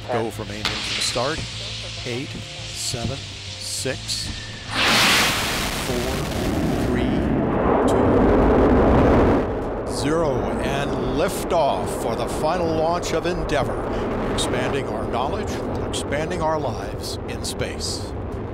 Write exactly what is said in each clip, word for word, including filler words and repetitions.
Go for main engine start. Eight, seven, six, four, three, two, zero, and liftoff for the final launch of Endeavour, expanding our knowledge while expanding our lives in space.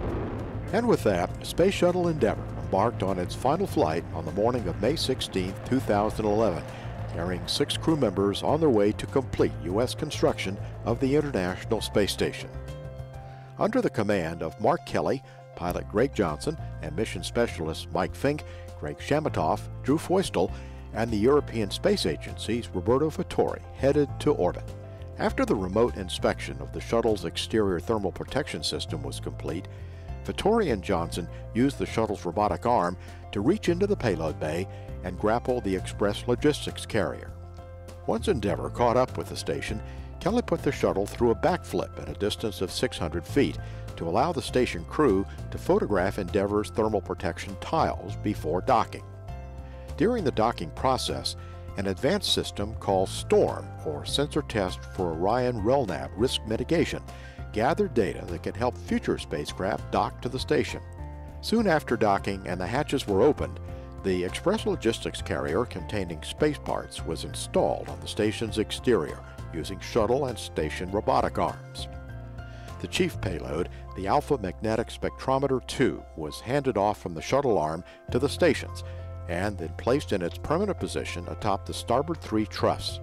And with that, Space Shuttle Endeavour embarked on its final flight on the morning of May sixteenth, two thousand eleven, carrying six crew members on their way to complete U S construction of the International Space Station. Under the command of Mark Kelly, pilot Greg Johnson, and mission specialists Mike Fink, Greg Chamatoff, Drew Feustel, and the European Space Agency's Roberto Vittori headed to orbit. After the remote inspection of the shuttle's exterior thermal protection system was complete, Vittori and Johnson used the shuttle's robotic arm to reach into the payload bay and grapple the express logistics carrier. Once Endeavour caught up with the station, Kelly put the shuttle through a backflip at a distance of six hundred feet to allow the station crew to photograph Endeavour's thermal protection tiles before docking. During the docking process, an advanced system called STORM, or Sensor Test for Orion RELNAV Risk Mitigation, gathered data that can help future spacecraft dock to the station. Soon after docking and the hatches were opened, the express logistics carrier containing space parts was installed on the station's exterior using shuttle and station robotic arms. The chief payload, the Alpha Magnetic Spectrometer two, was handed off from the shuttle arm to the stations and then placed in its permanent position atop the starboard three truss.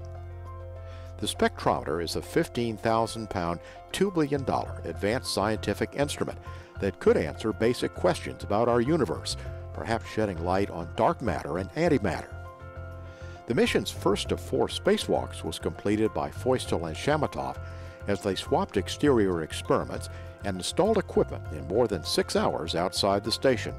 The spectrometer is a fifteen thousand pound, two billion dollar advanced scientific instrument that could answer basic questions about our universe, perhaps shedding light on dark matter and antimatter. The mission's first of four spacewalks was completed by Feustel and Chamatoff as they swapped exterior experiments and installed equipment in more than six hours outside the station.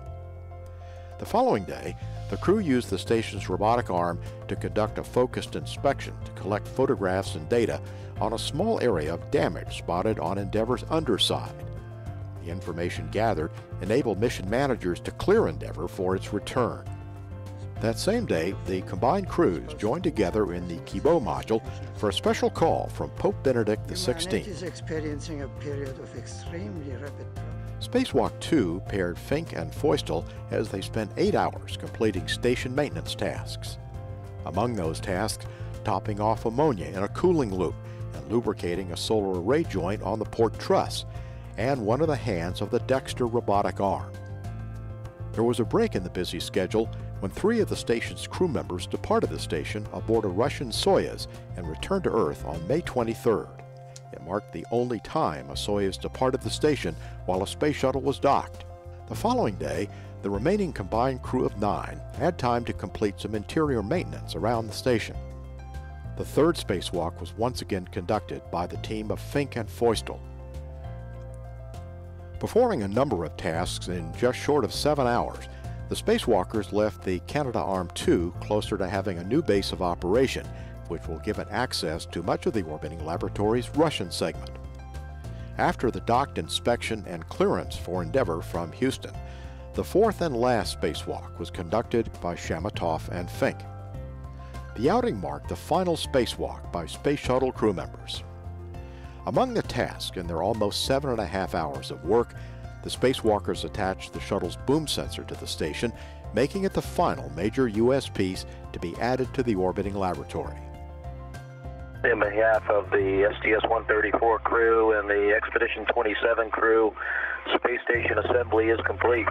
The following day, the crew used the station's robotic arm to conduct a focused inspection to collect photographs and data on a small area of damage spotted on Endeavour's underside. The information gathered enabled mission managers to clear Endeavour for its return. That same day, the combined crews joined together in the Kibo module for a special call from Pope Benedict the sixteenth. Humanity is experiencing a period of extremely rapid progress. Spacewalk two paired Fink and Feustel as they spent eight hours completing station maintenance tasks. Among those tasks, topping off ammonia in a cooling loop and lubricating a solar array joint on the port truss, and one of the hands of the Dexter robotic arm. There was a break in the busy schedule when three of the station's crew members departed the station aboard a Russian Soyuz and returned to Earth on May twenty-third. It marked the only time a Soyuz departed the station while a space shuttle was docked. The following day, the remaining combined crew of nine had time to complete some interior maintenance around the station. The third spacewalk was once again conducted by the team of Fink and Feustel. Performing a number of tasks in just short of seven hours, the spacewalkers left the Canadarm two closer to having a new base of operation, which will give it access to much of the orbiting laboratory's Russian segment. After the docked inspection and clearance for Endeavour from Houston, the fourth and last spacewalk was conducted by Chamatoff and Fink. The outing marked the final spacewalk by Space Shuttle crew members. Among the tasks in their almost seven and a half hours of work, the spacewalkers attached the shuttle's boom sensor to the station, making it the final major U S piece to be added to the orbiting laboratory. In behalf of the S T S one thirty-four crew and the Expedition twenty-seven crew, space station assembly is complete.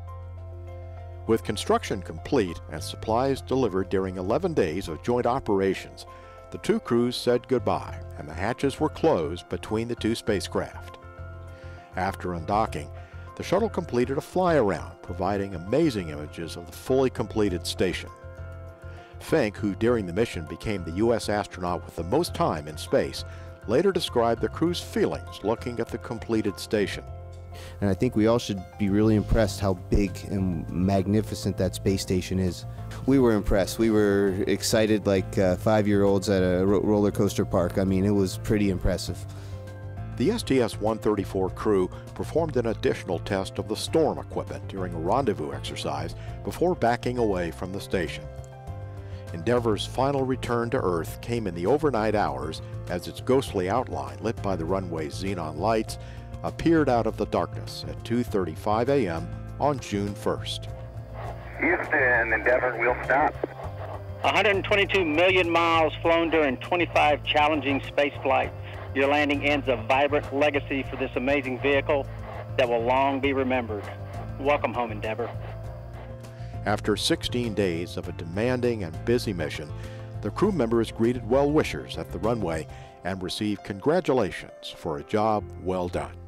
With construction complete and supplies delivered during eleven days of joint operations, the two crews said goodbye and the hatches were closed between the two spacecraft. After undocking, the shuttle completed a fly-around, providing amazing images of the fully completed station. Fink, who during the mission became the U S astronaut with the most time in space, later described the crew's feelings looking at the completed station. And I think we all should be really impressed how big and magnificent that space station is. We were impressed. We were excited like uh, five-year-olds at a ro roller coaster park. I mean, it was pretty impressive. The S T S one thirty-four crew performed an additional test of the STORM equipment during a rendezvous exercise before backing away from the station. Endeavour's final return to Earth came in the overnight hours as its ghostly outline, lit by the runway's xenon lights, appeared out of the darkness at two thirty-five a m on June first. Houston, Endeavour, we'll stop. one hundred twenty-two million miles flown during twenty-five challenging space flights. Your landing ends a vibrant legacy for this amazing vehicle that will long be remembered. Welcome home, Endeavour. After sixteen days of a demanding and busy mission, the crew members greeted well-wishers at the runway and received congratulations for a job well done.